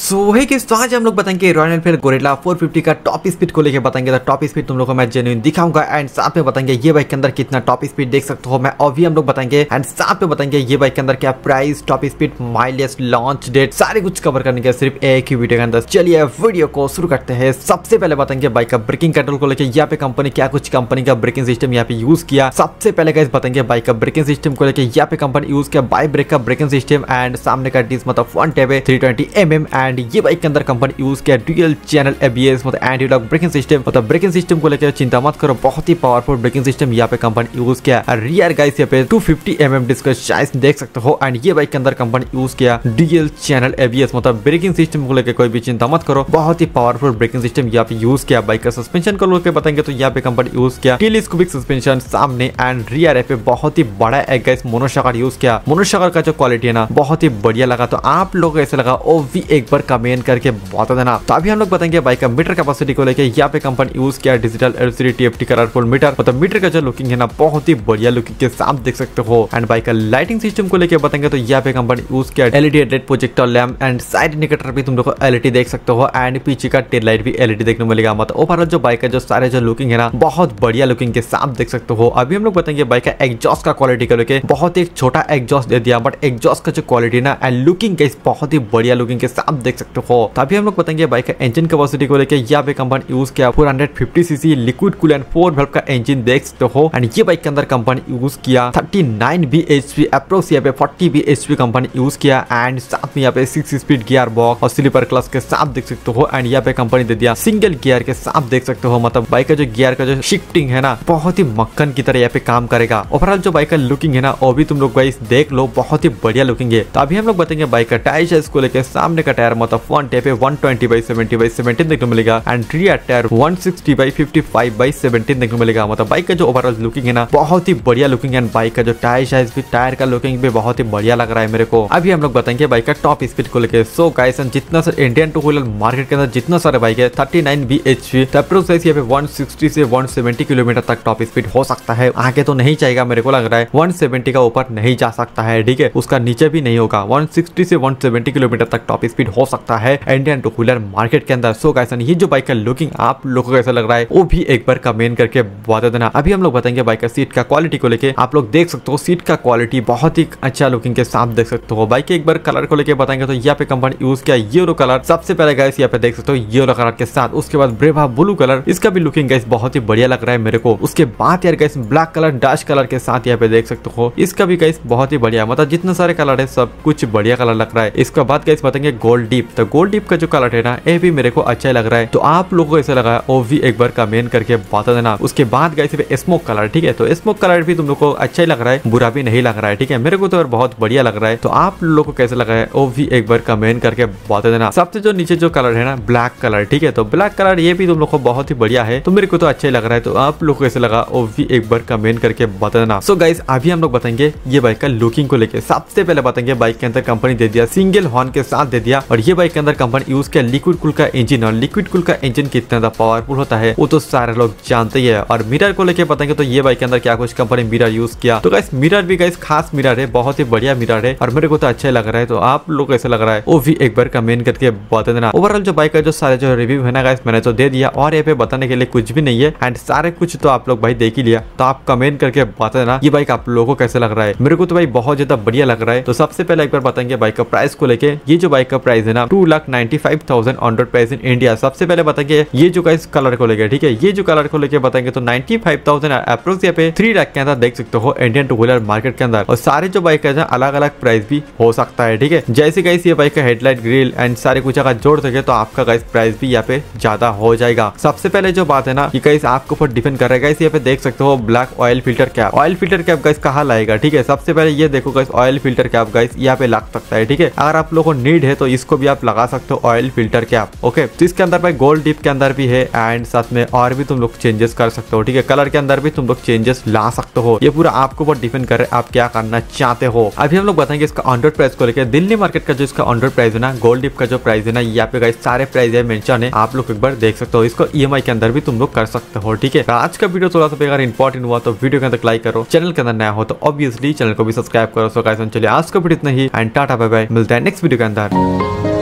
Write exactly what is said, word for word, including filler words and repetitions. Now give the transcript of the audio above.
सो है कि तो आज हम लोग बताएंगे Royal Enfield Gorilla four fifty का टॉप स्पीड को लेके बताएंगे। तो टॉप स्पीड तुम लोग को मैं जेन्युइन दिखाऊंगा एंड साथ में बताएंगे ये बाइक के अंदर कितना टॉप स्पीड देख सकते हो मैं अभी हम लोग बताएंगे एंड साथ में बताएंगे ये बाइक के अंदर क्या price, top speed, mileage, launch date सारे कुछ कवर करने के सिर्फ एक ही वीडियो के अंदर। चलिए वीडियो को शुरू करते हैं। सबसे पहले बताएंगे बाइक का ब्रेकिंग कंट्रोल को लेकर यहाँ पे कंपनी क्या कुछ कंपनी का ब्रेकिंग सिस्टम यहाँ पे यूज किया। सबसे पहले गाइस बताएंगे बाइक का ब्रेकिंग सिस्टम को लेकर यहाँ पे कंपनी यूज किया बाइक ब्रेक का ब्रेकिंग सिस्टम एंड सामने का डिस्क मतलब फ्रंट है three twenty m m and ये बाइक के अंदर कंपनी यूज किया ड्यूअल चैनल एबीएस मतलब एंटी लॉक ब्रेकिंग सिस्टम। मतलब ब्रेकिंग सिस्टम को लेकर चिंता मत करो, बहुत ही पावरफुल ब्रेकिंग सिस्टम यहाँ पे कंपनी यूज किया। रियर गाइस यहाँ पे two fifty m m disc size देख सकते हो एंड ये बाइक के अंदर कंपनी यूज किया ड्यूअल चैनल एबीएस मतलब ब्रेकिंग सिस्टम को लेकर कोई भी चिंता मत करो, बहुत ही पावरफुल ब्रेकिंग सिस्टम यहाँ पे यूज किया। बाइक का सस्पेंशन को लेकर बताएंगे तो यहाँ पे कंपनी यूज किया टेलीस्कोपिक सस्पेंशन सामने एंड रियर पे बहुत ही बड़ा एक गाइस मोनोशॉकर यूज किया। मोनोशॉकर का जो क्वालिटी है ना बहुत ही बढ़िया लगा, तो आप लोग को ऐसा लगा वो भी एक बार कमेंट करके बता देना। तो अभी हम लोग बताएंगे बाइक का मीटर कैपेसिटी को लेकर यहाँ पे कंपनी यूज किया digital LCD TFT colourful meter. मतलब मीटर का जो लुकिंग है ना बहुत ही बढ़िया लुकिंग के साथ देख सकते हो। एंड बाइक का लाइटिंग सिस्टम को लेकर बताएंगे तो यहाँ पे कंपनी यूज किया LED headlight projector lamp and side indicator भी तुम लोग को एलईडी देख सकते हो एंड पीछे का टेल लाइट भी एलईडी देखने को मिलेगा। मतलब ओवरऑल जो बाइक का जो सारे जो लुकिंग है ना बहुत बढ़िया लुकिंग के साथ देख सकते हो। अभी हम लोग बताएंगे बाइक का एग्जॉस्ट का क्वालिटी को लेकर बहुत ही छोटा एग्जॉस्ट दे दिया बट एग्जॉस्ट का जो क्वालिटी ना एंड लुकिंग गाइस बहुत ही बढ़िया लुकिंग के साथ देख सकते हो। तभी हम लोग बताएंगे बाइक का इंजन कैपेसिटी को लेकर यहाँ पे कंपनी यूज किया four fifty cc liquid coolant four valve का इंजन देख सकते हो एंड ये बाइक के अंदर कंपनी यूज किया थर्टी नाइन बीएचपी अप्रोक्स यहाँ पे फोर्टी बीएचपी कंपनी यूज किया एंड साथ में यहाँ पे सिक्स स्पीड गियर बॉक्स और स्लीपर क्लच के साथ देख सकते हो एंड यहाँ पे कंपनी दे दिया सिंगल गियर के साथ देख सकते हो। मतलब बाइक का जो गियर का जो शिफ्टिंग है ना बहुत ही मक्खन की तरह यहाँ पे काम करेगा। ओवरऑल जो बाइक का लुकिंग है ना वो भी तुम लोग गाइस देख लो बहुत ही बढ़िया लुकिंग है। तो अभी हम लोग बताएंगे बाइक का टायर साइज को लेकर सामने का टायर मतलब फ्रंट पे one twenty by seventy by seventeen देखने को मिलेगा and rear tyre one sixty by fifty five by seventeen देखने को मिलेगा। मतलब बाइक का जो ओवरऑल लुकिंग है ना बहुत ही बढ़िया लुकिंग है। बाइक का जो टायर साइज भी टायर का लुकिंग भी बहुत ही बढ़िया लग रहा है मेरे को। अभी हम लोग बताएंगे बाइक का टॉप स्पीड को लेकर। सो गाइस जितना sir Indian two wheeler market के अंदर जितना सारे बाइक है थर्टी नाइन बीएचपी अप्रोक्स यहाँ पे वन सिक्सटी से वन सेवेंटी किलोमीटर तक टॉप स्पीड हो सकता है। आगे तो नहीं जाएगा मेरे को लग रहा है, वन सेवेंटी का ऊपर नहीं जा सकता है, ठीक है उसका नीचे भी नहीं होगा। वन सिक्सटी से वन सेवेंटी किलोमीटर तक टॉप स्पीड हो सकता है इंडियन टू व्हीलर मार्केट के अंदर। सो गाइस ये जो बाइक का लुकिंग आप लोगों को कैसा लग रहा है वो भी एक बार कमेंट करके बता देना। अभी हम लोग बताएंगे बाइक का सीट का क्वालिटी को लेके। आप लोग देख सकते हो सीट का क्वालिटी बहुत ही अच्छा लुकिंग के साथ देख सकते हो। बाइक के एक बार कलर को लेके बताएंगे तो यहाँ पे कंपनी यूज किया येलो कलर। सबसे पहले गाइस यहाँ पे देख सकते हो येलो कलर के साथ, उसके बाद ब्रेवा ब्लू कलर, इसका भी लुकिंग गाइस बहुत ही बढ़िया लग रहा है मेरे को। उसके बाद यार guys black colour dash colour के साथ यहाँ पे देख सकते हो, इसका भी गाइस बहुत ही बढ़िया मतलब जितने सारे कलर है सब कुछ बढ़िया कलर लग रहा है। इसके बाद गाइस बताएंगे गोल्ड डीप। तो गोल्ड डीप का जो कलर है ना ये भी मेरे को अच्छा लग रहा है। तो आप लोगों को ऐसा लगा है वो भी एक बार कमेंट करके बता देना। उसके बाद गाइस स्मोक कलर, ठीक है तो स्मोक कलर भी तुम लोग को अच्छा ही लग रहा है, बुरा भी नहीं लग रहा है, ठीक है मेरे को तो बहुत बढ़िया लग रहा है। तो आप लोगों को कैसा लगा है वो भी एक बार कमेंट करके बता देना। सबसे जो नीचे जो कलर है ना ब्लैक कलर, ठीक है तो ब्लैक कलर ये भी तुम लोग को बहुत ही बढ़िया है, तो मेरे को तो अच्छा ही लग रहा है। तो आप लोग को कैसे लगा वो भी एक बार कमेंट करके बता देना। सो गाइस अभी हम लोग बताएंगे ये बाइक का लुकिंग को लेके। सबसे पहले बताएंगे बाइक के अंदर कंपनी दे दिया सिंगल हॉर्न के साथ दे दिया और ये बाइक के अंदर कंपनी यूज किया लिक्विड कूल का इंजन। और लिक्विड कूल का इंजन कितना ज्यादा पावरफुल होता है वो तो सारे लोग जानते ही है। और मिरर को लेके बताएंगे तो ये बाइक के अंदर क्या कुछ कंपनी मिरर यूज किया। तो गाइस मिरर भी गाइस खास मिरर है, बहुत ही बढ़िया मिरर है और मेरे को तो अच्छा लग रहा है। तो आप लोग कैसे लग रहा है वो भी एक बार कमेंट करके बता देना। ओवरऑल जो बाइक का जो सारे जो रिव्यू है ना गाइस मैंने तो दे दिया और यहाँ पे बताने के लिए कुछ भी नहीं है एंड सारे कुछ तो आप लोग भाई देख ही लिया। तो आप कमेंट करके बता देना ये बाइक आप लोगों को कैसे लग रहा है। मेरे को तो भाई बहुत ज्यादा बढ़िया लग रहा है। तो सबसे पहले एक बार बताएंगे बाइक का प्राइस को लेके। ये जो बाइक का प्राइस है ना two lakh ninety five thousand on road price in India. सबसे पहले बताएंगे ये जो गाइस कलर को लेके, ठीक है ये जो कलर को लेके बताएंगे तो नाइन्टी फाइव थाउजेंड अप्रोक्स यहाँ पे थ्री लाख के अंदर देख सकते हो इंडियन टू व्हीलर मार्केट के अंदर। और सारे जो बाइक है अलग अलग प्राइस भी हो सकता है, ठीक है जैसे गाइस ये बाइक का हेडलाइट ग्रिल एंड सारे कुछ अगर जोड़ सके तो आपका गाइस प्राइस भी यहाँ पे ज्यादा हो जाएगा। सबसे पहले जो बात है ना कि गाइस आपके ऊपर डिपेंड कर रहा है। गाइस यहाँ पे देख सकते हो black oil filter cap. Oil filter cap guys कहाँ लाएगा, ठीक है सबसे पहले ये देखो guys oil filter cap guys यहाँ पे लग सकता है, ठीक है अगर आप लोगों को नीड है तो इसको भी आप लगा सकते हो ऑयल फिल्टर कैप। ओके तो इसके अंदर भाई गोल्ड डिप के अंदर भी है एंड साथ में और भी तुम लोग चेंजेस कर सकते हो, ठीक है कलर के अंदर भी तुम लोग चेंजेस ला सकते हो। ये पूरा आपके ऊपर डिपेंड कर रहा है आप क्या करना चाहते हो। अभी हम लोग बताएंगे इसका ऑन रोड प्राइस को लेकर। दिल्ली मार्केट का जो इसका ऑन रोड प्राइस है ना गोल्ड डिप का जो प्राइस है ना यहाँ पे गाइस सारे प्राइस है मेंशन है, आप लोग एक बार देख सकते हो। इसको ईएमआई के अंदर भी तुम लोग कर सकते हो, ठीक है आज का वीडियो थोड़ा सा अगर इंपॉर्टेंट हुआ तो वीडियो के अंदर लाइक करो, चैनल के अंदर नया हो तो ऑब्वियसली चैनल को भी सब्सक्राइब करो। सो गाइस चलिए आज का वीडियो इतना ही एंड टाटा बाय बाय, मिलते हैं नेक्स्ट वीडियो के अंदर।